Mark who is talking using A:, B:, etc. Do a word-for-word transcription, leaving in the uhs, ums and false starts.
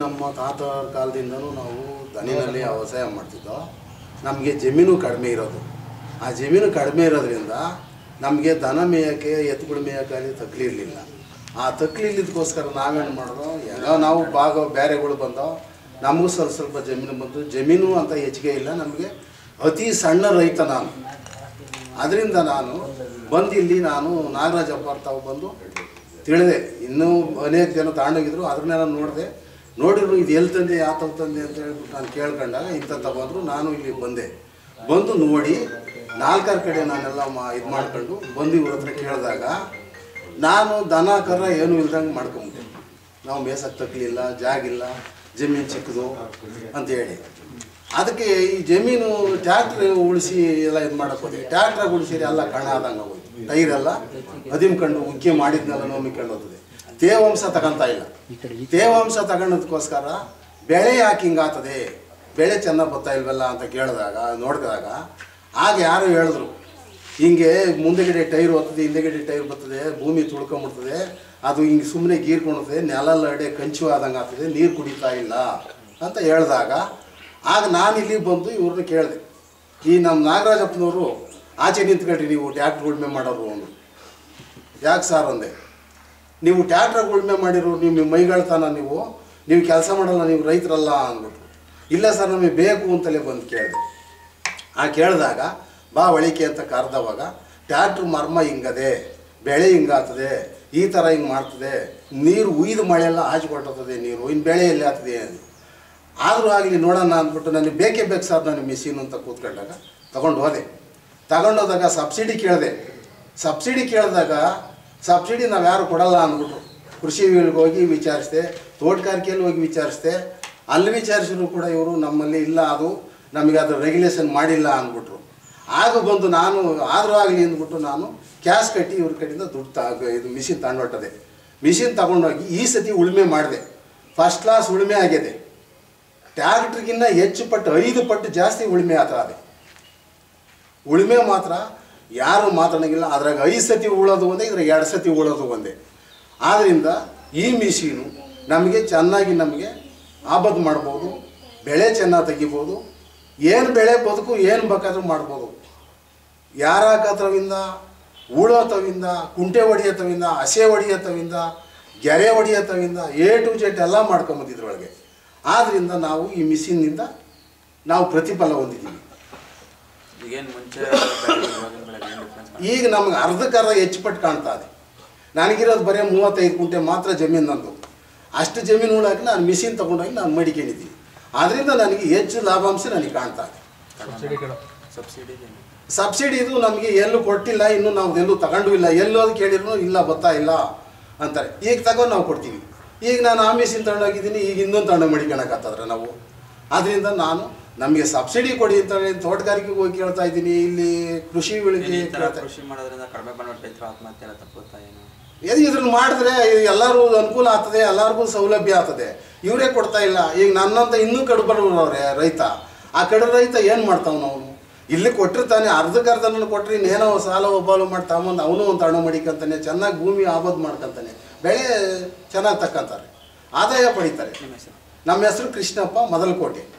A: ನಮ್ಮ ತಾತ ಕಾಲದಿಂದನೂ ನಾವು ದನಿನಲ್ಲಿ ವ್ಯವಸಾಯ ಮಾಡ್ತಿದ್ದೋ. ನಮಗೆ ಜಮೀನು ಕಡಿಮೆ ಇರೋದು. ಆ ಜಮೀನು ಕಡಿಮೆ ಇರೋದ್ರಿಂದ ನಮಗೆ ದನ ಮೇಯೋಕ್ಕೆ ಎತ್ತುಗಳು ಮೇಯೋಕ್ಕೆ ಅಲ್ಲಿ ತಕ್ಕಲಿರಲಿಲ್ಲ. ಆ ತಕ್ಕಲಿಲ್ಲದಕ್ಕೋಸ್ಕರ ನಾವೇನು ಮಾಡೋದು, ಎಲ್ಲ ನಾವು ಭಾಗ ಬೇರೆಗಳು ಬಂದೋ, ನಮಗೂ ಸ್ವಲ್ಪ ಸ್ವಲ್ಪ ಜಮೀನು ಬಂತು. ಜಮೀನು ಅಂತ ಹೆಚ್ಚಿಗೆ ಇಲ್ಲ, ನಮಗೆ ಅತಿ ಸಣ್ಣ ರೈತ ನಾನು. ಅದರಿಂದ ನಾನು ಬಂದು ಇಲ್ಲಿ ನಾನು ನಾಗರಾಜಪ್ಪ ತಾವು ಬಂದು ತಿಳಿದೆ. ಇನ್ನೂ ಅನೇಕ ಜನ ತಗೊಂಡೋಗಿದ್ರು, ಅದನ್ನೆಲ್ಲ ನೋಡಿದೆ. ನೋಡಿದ್ರು ಇದು ಎಲ್ಲಿ ತಂದೆ ಯಾವ ತಂದೆ ಅಂತ ಹೇಳ್ಬಿಟ್ಟು ನಾನು ಕೇಳ್ಕೊಂಡಾಗ ಇಂಥ ತಗೊಂಡ್ರು. ನಾನು ಇಲ್ಲಿ ಬಂದೆ. ಬಂದು ನೋಡಿ ನಾಲ್ಕಾರು ಕಡೆ ನಾನೆಲ್ಲ ಮಾ ಇದು ಮಾಡ್ಕೊಂಡು ಬಂದು ಇವ್ರ ಹತ್ರ ಕೇಳಿದಾಗ ನಾನು ದನ ಕರ ಏನೂ ಇಲ್ದಂಗೆ ಮಾಡ್ಕೊಂಬಿಟ್ಟೆ. ನಾವು ಮೇಸಕ್ಕೆ ತಕ್ಕಲಿಲ್ಲ, ಜಾಗಿಲ್ಲ, ಜಮೀನು ಚಿಕ್ಕದು ಅಂತೇಳಿ. ಅದಕ್ಕೆ ಈ ಜಮೀನು ಟ್ಯಾಕ್ಟ್ರ್ ಉಳಿಸಿ ಎಲ್ಲ ಇದು ಮಾಡೋಕೆ ಹೋದ್ವಿ. ಟ್ಯಾಕ್ಟ್ರಾಗ ಉಳಿಸಿರಿ ಎಲ್ಲ ಕಣ ಆದಂಗೆ ಹೋಯ್ತು. ಟೈರೆಲ್ಲ ಅದಿಮ್ಕೊಂಡು ಉಗ್ಗೆ ಮಾಡಿದ್ನೆಲ್ಲ ನೋಮಿಕೊಂಡು ಹೋಗ್ತದೆ. ತೇವಾಂಶ ತಗೊಂತ ಇಲ್ಲ. ತೇವಾಂಶ ತಗೊಳೋದಕ್ಕೋಸ್ಕರ ಬೆಳೆ ಯಾಕೆ ಹಿಂಗಾಗ್ತದೆ, ಬೆಳೆ ಚೆನ್ನಾಗಿ ಬರ್ತಾ ಇಲ್ವಲ್ಲ ಅಂತ ಕೇಳಿದಾಗ ನೋಡಿದಾಗ ಆಗ ಯಾರು ಹೇಳಿದ್ರು, ಹಿಂಗೆ ಮುಂದೆಗಡೆ ಟೈರ್ ಹೋಗ್ತದೆ, ಹಿಂದೆಗಡೆ ಟೈರ್ ಬರ್ತದೆ, ಭೂಮಿ ತುಳ್ಕೊಂಬಿಡ್ತದೆ, ಅದು ಹಿಂಗೆ ಸುಮ್ಮನೆ ಗೀರ್ಕೊಳ್ತದೆ, ನೆಲಲ್ಲ ಅಡೆ ಕಂಚು ಆದಂಗೆ ಆಗ್ತದೆ, ನೀರು ಕುಡಿತಾ ಇಲ್ಲ ಅಂತ ಹೇಳಿದಾಗ ಆಗ ನಾನು ಇಲ್ಲಿಗೆ ಬಂದು ಇವ್ರನ್ನ ಕೇಳಿದೆ. ಈ ನಮ್ಮ ನಾಗರಾಜಪ್ಪನವರು ಆಚೆ ನಿಂತ್ಕೊಳ್ರಿ, ನೀವು ಟ್ಯಾಕ್ಟ್ರ್ ಉಳುಮೆ ಮಾಡೋರು ಅಂದರು. ಯಾಕೆ ಸಾರ್ ಅಂದೆ. ನೀವು ಟ್ಯಾಕ್ಟ್ರಾಗ ಉಳುಮೆ ಮಾಡಿರೋ ನಿಮ್ಮ ಮೈಗಳ್ತಾನ, ನೀವು ನೀವು ಕೆಲಸ ಮಾಡಲ್ಲ, ನೀವು ರೈತರಲ್ಲ ಅಂದ್ಬಿಟ್ರು. ಇಲ್ಲ ಸರ್ ನಮಗೆ ಬೇಕು ಅಂತಲೇ ಬಂದು ಕೇಳಿದೆ. ಆ ಕೇಳಿದಾಗ ಬಾ ಒಳಿಕೆ ಅಂತ ಕರೆದವಾಗ ಟ್ಯಾಕ್ಟ್ರ್ ಮರ್ಮ ಹಿಂಗದೆ, ಬೆಳೆ ಹಿಂಗಾಗ್ತದೆ, ಈ ಥರ ಹಿಂಗೆ ಮಾಡ್ತದೆ, ನೀರು ಉಯ್ದು ಮಳೆಯೆಲ್ಲ ಹಾಚಿಕೊಟ್ಟದೆ, ನೀರು ಇನ್ನು ಬೆಳೆ ಎಲ್ಲಿ ಆಗ್ತದೆ ಅಂತ. ಆದರೂ ಆಗಲಿ ನೋಡೋಣ ಅಂದ್ಬಿಟ್ಟು ನನಗೆ ಬೇಕೇ ಬೇಕು ಸರ್ ನನಗೆ ಮಿಷಿನ್ ಅಂತ ಕೂತ್ಕೊಂಡಾಗ ತಗೊಂಡು ಹೋದೆ. ತಗೊಂಡೋದಾಗ ಸಬ್ಸಿಡಿ ಕೇಳಿದೆ. ಸಬ್ಸಿಡಿ ಕೇಳಿದಾಗ ಸಬ್ಸಿಡಿ ನಾವು ಯಾರು ಕೊಡಲ್ಲ ಅಂದ್ಬಿಟ್ರು. ಕೃಷಿ ಹೋಗಿ ವಿಚಾರಿಸಿದೆ, ತೋಟಗಾರಿಕೆಯಲ್ಲಿ ಹೋಗಿ ವಿಚಾರಿಸಿದೆ. ಅಲ್ಲಿ ವಿಚಾರಿಸಿದ್ರು ಕೂಡ ಇವರು ನಮ್ಮಲ್ಲಿ ಇಲ್ಲ, ಅದು ನಮಗೆ ಅದು ರೆಗ್ಯುಲೇಷನ್ ಮಾಡಿಲ್ಲ ಅಂದ್ಬಿಟ್ರು. ಆಗ ಬಂದು ನಾನು ಆದರೂ ಆಗಲಿ ಅಂದ್ಬಿಟ್ಟು ನಾನು ಕ್ಯಾಶ್ ಕಟ್ಟಿ ಇವ್ರ ಕಡೆಯಿಂದ ದುಡ್ಡು ತ ಇದು ಮಿಷಿನ್ ತಗೊಂಡೊಟ್ಟದೆ. ಮಿಷಿನ್ ತಗೊಂಡೋಗಿ ಈ ಸತಿ ಉಳುಮೆ ಮಾಡಿದೆ. ಫಸ್ಟ್ ಕ್ಲಾಸ್ ಉಳುಮೆ ಆಗಿದೆ. ಟ್ಯಾಕ್ಟ್ರಿಗಿನ್ನ ಹೆಚ್ಚು ಪಟ್ಟು ಐದು ಪಟ್ಟು ಜಾಸ್ತಿ ಉಳುಮೆ ಆಗ್ತಾ ಇದೆ. ಉಳುಮೆ ಮಾತ್ರ ಯಾರು ಮಾತಾಡೋಂಗಿಲ್ಲ. ಅದ್ರಾಗ ಐದು ಸತಿ ಉಳೋದು ಒಂದೇ, ಇದ್ರಾಗ ಎರಡು ಸತಿ ಉಳೋದು ಒಂದೇ. ಆದ್ದರಿಂದ ಈ ಮಿಷಿನು ನಮಗೆ ಚೆನ್ನಾಗಿ ನಮಗೆ ಆಬದು ಮಾಡ್ಬೋದು, ಬೆಳೆ ಚೆನ್ನಾಗಿ ತೆಗಿಬೋದು, ಏನು ಬೆಳೆ ಬದುಕು ಏನು ಬೇಕಾದ್ರೂ ಮಾಡ್ಬೋದು. ಯಾರ ಕತ್ರವಿಂದ, ಉಳೋತವಿಂದ, ಕುಂಟೆ ಹೊಡಿಯೋತವಿಂದ, ಹಸೆ ಹೊಡಿಯೋತವಿಂದ, ಗೆರೆ ಹೊಡಿಯೋತವಿಂದ ಎ ಟು ಜೆಡ್ ಎಲ್ಲ ಮಾಡ್ಕೊಂಬಂದಿದ್ರೊಳಗೆ. ಆದ್ದರಿಂದ ನಾವು ಈ ಮಿಷಿನ್ನಿಂದ ನಾವು ಪ್ರತಿಫಲ ಹೊಂದಿದ್ದೀವಿ. ಈಗ ನಮ್ಗೆ ಅರ್ಧಕ್ಕರ್ಧ ಹೆಚ್ಚು ಪಟ್ಟು ಕಾಣ್ತಾ ಇದೆ. ನನಗಿರೋದು ಬರೀ ಮೂವತ್ತೈದು ಕುಂಟೆ ಮಾತ್ರ ಜಮೀನು ನಂದು. ಅಷ್ಟು ಜಮೀನು ಉಳಾಕಿ ನಾನು ಮಿಷಿನ್ ತೊಗೊಂಡೋಗಿ ನಾನು ಮಡಿಕೊಂಡಿದ್ದೀನಿ. ಆದ್ದರಿಂದ ನನಗೆ ಹೆಚ್ಚು ಲಾಭಾಂಶ ನನಗೆ ಕಾಣ್ತಾ ಇದೆ. ಸಬ್ಸಿಡಿ ಇದು ನಮಗೆ ಎಲ್ಲೂ ಕೊಟ್ಟಿಲ್ಲ, ಇನ್ನೂ ನಾವು ಎಲ್ಲೂ ತಗೊಂಡು ಇಲ್ಲ. ಎಲ್ಲೋದು ಕೇಳಿದ್ರು ಇಲ್ಲ ಬರ್ತಾ ಇಲ್ಲ ಅಂತಾರೆ. ಈಗ ತಗೊಂಡು ನಾವು ಕೊಡ್ತೀವಿ. ಈಗ ನಾನು ಆ ಮಿಷಿನ್ ತಗೊಂಡೋಗಿದ್ದೀನಿ, ಈಗ ಇನ್ನೊಂದು ತಗೊಂಡು ಮಡಿಕೊಳಕತ್ತದ್ರೆ ನಾವು. ಆದ್ದರಿಂದ ನಾನು ನಮಗೆ ಸಬ್ಸಿಡಿ ಕೊಡಿ ಅಂತ ಹೇಳಿ ತೋಟಗಾರಿಕೆಗೆ ಹೋಗಿ ಕೇಳ್ತಾ ಇದ್ದೀನಿ. ಇಲ್ಲಿ ಕೃಷಿ ಬೆಳೆಗೆ
B: ಕೃಷಿ ಮಾಡೋದ್ರಿಂದ ಕಡಿಮೆ ಬಂಡವಾಳ ರೈತರು ಆತ್ಮಹತ್ಯೆ ಎಲ್ಲ ತಪ್ಪುತ್ತಾ ಏನು?
A: ಏನು ಇದ್ರನ್ನ ಮಾಡಿದ್ರೆ ಎಲ್ಲರೂ ಅನುಕೂಲ ಆಗ್ತದೆ, ಎಲ್ಲರಿಗೂ ಸೌಲಭ್ಯ ಆಗ್ತದೆ. ಇವರೇ ಕೊಡ್ತಾ ಇಲ್ಲ. ಈಗ ನನ್ನಂತ ಇನ್ನೂ ಕಡುಬಡವ್ರೆ ರೈತ. ಆ ಕಡೆ ರೈತ ಏನು ಮಾಡ್ತಾವ ನಾವು ಇಲ್ಲಿ ಕೊಟ್ಟಿರ್ತಾನೆ, ಅರ್ಧಕ್ಕರ್ಧನ ಕೊಟ್ಟರೆ ಇನ್ನೇನೋ ಸಾಲ ಒಬ್ಬಾಲು ಮಾಡಿ ತಗೊಂಡು ಅವನು ಒಂದು ಹಣ ಮಡಿಕೊಂತಾನೆ, ಚೆನ್ನಾಗಿ ಭೂಮಿ ಆಬದು ಮಾಡ್ಕೊತಾನೆ, ಬೆಳೆ ಚೆನ್ನಾಗಿ ತಕ್ಕಂತಾರೆ, ಆದಾಯ ಪಡಿತಾರೆ. ನಮ್ಮ ಹೆಸರು ಕೃಷ್ಣಪ್ಪ, ಮೊದಲಕೋಟೆ.